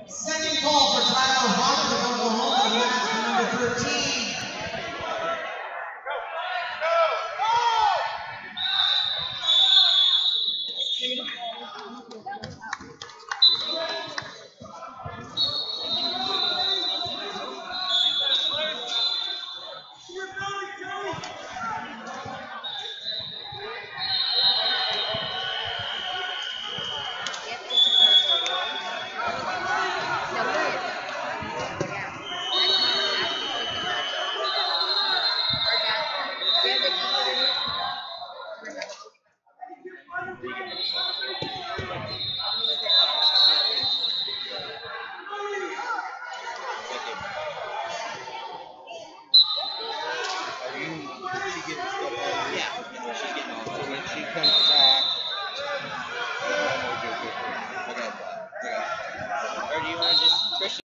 Second call for Tyler Hunter to go home. That's number 13. Yeah, she's getting on. So when she comes back, or do you want to just Christian?